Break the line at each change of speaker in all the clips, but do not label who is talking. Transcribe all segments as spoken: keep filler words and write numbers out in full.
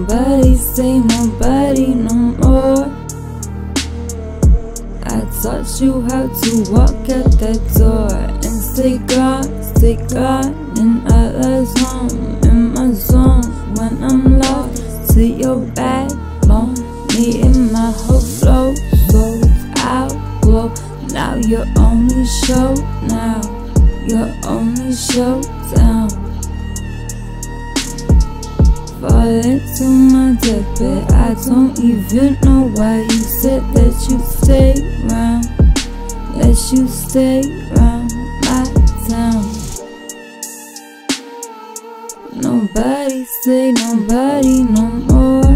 Nobody say nobody no more. I taught you how to walk out that door and stay gone, stay gone. And I was home in my zone when I'm lost to your backbone. Me and my whole flow, so out glow. Now you're only show, now you're only showdown. Fall into my death bed, I don't even know why you said that you stay round, that you stay round my town. Nobody say nobody no more.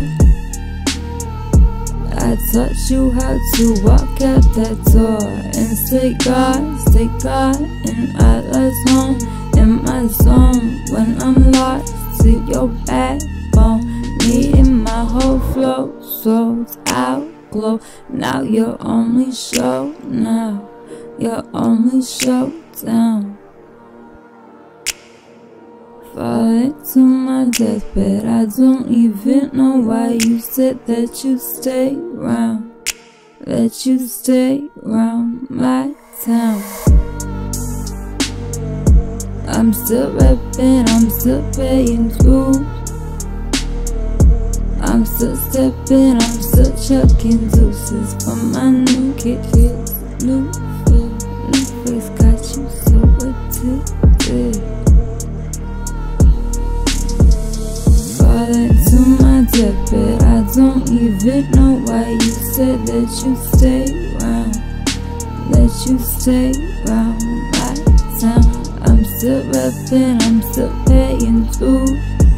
I taught you how to walk out that door and stay God, stay God. And I was home in my zone when I'm lost to your backbone. Me and my whole flow, souls out glow. Now you're only show, now you're only showdown. Fall into my deathbed, I don't even know why you said that you stay round, that you stay round my town. I'm still rapping, I'm still paying dues. I'm still stepping, I'm still chucking deuces for my new kid, kids, new face, new face got you so addicted. Fall into my deathbed, I don't even know why you said that you stay round, that you stay round my town. I'm still rapping, I'm still paying dues.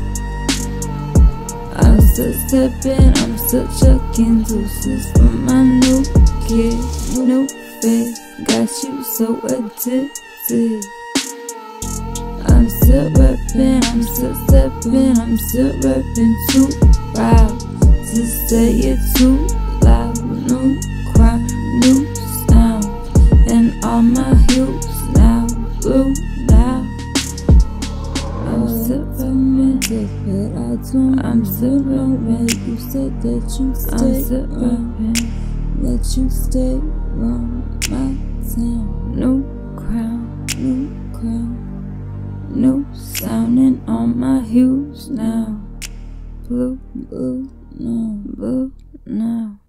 I'm still stepping, I'm still chucking deuces for my new kid, new face got you so addicted. I'm still rapping, I'm still stepping, I'm still rapping too proud to say it too loud. New crowd, new sound, and all my hues now blue now. I'm still rapping, but I don't. I'm still rapping. You said that you stay. I'm still rapping, that you stay round my town. New crown, new crown. New sounding on my hues now. Blue, blue, no, blue, now.